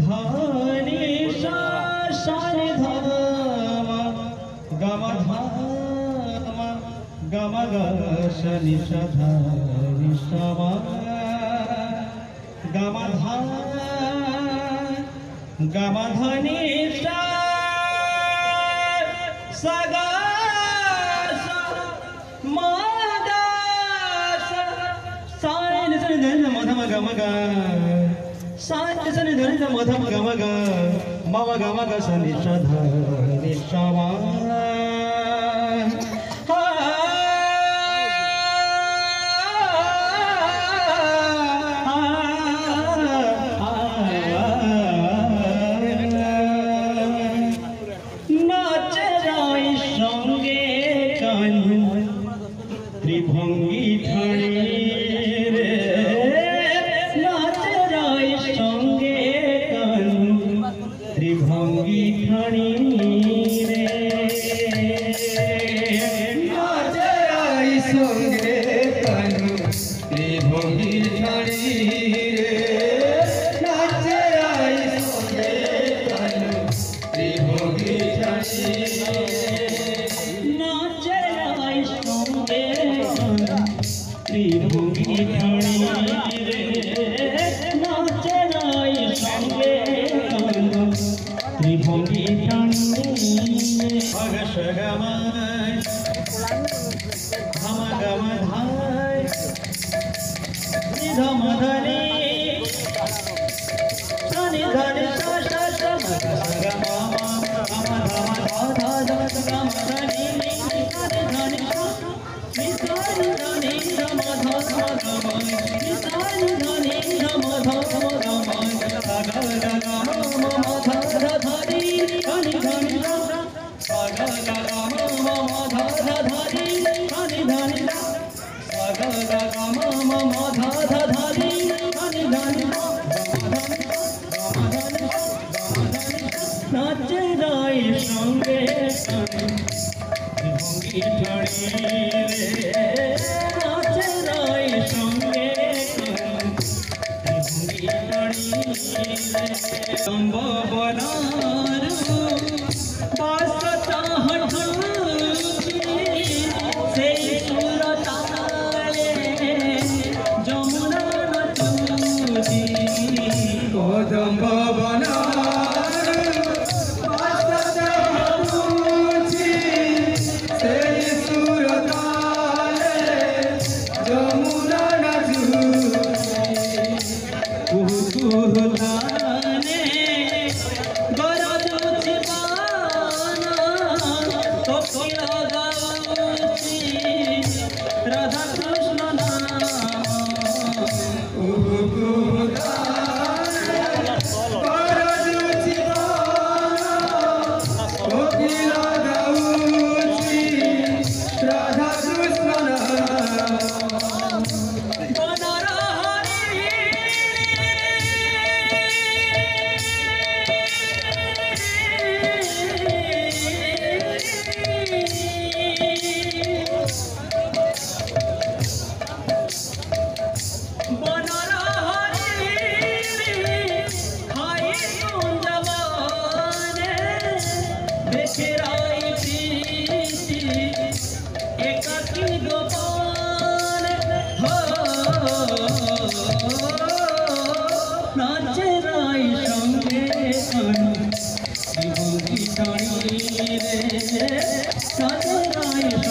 धानी सा सानि धामा गम धामा गम ग शनि धानि समा गम धनि सा सगा मधम गम ग सानि सनि धनि मधम गम ग मम गम ग सनि धनि समा त्रिभंगी ठाणी रे नाचराय संगे कानू त्रिभंगी ठाणी रे नाचराय संगे कानू त्रिभंगी ठाणी रे नाचराय संगे कानू त्रिभंगी ठाणी त्रिभंगी ठाणी रे नाचराय संगे कानू त्रिभंगी ठाणी भग सगमाय हम गम धाय निधम धनि सनि धनि सा सा सा मग सगमा हम धम धा धा गम धनि नि धनि निसानि धनि धम धा धा गम निसानि धनि धम धा धा गम गा गा गा मम धा धा धनि धनि धनि गा गा गा मम धा धा धनि धनि धनि गा गा गा मम धा धा धनि धनि धनि नाचराय संगे त्रिभंगी ठाणी रे नाचराय संगे त्रिभंगी ठाणी रे संभवनार बासता हठुची से सुरताले जमुना नचुची कदम्बवनार बासता हठुची से सुरताले जमुना नचुची कुहुताने गरजुची बाना कोकिला गाउची राधा कृष्ण नाम कुहुताने गरजुची बाना कोकिला गाउची राधा कृष्ण नाम नाचराय संगे कानू त्रिभंगी ठाणी रे नाचराय